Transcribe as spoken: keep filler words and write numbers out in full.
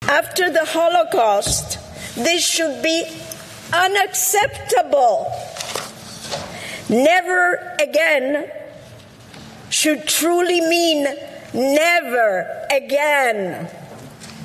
After the Holocaust, this should be unacceptable. Never again should truly mean never again.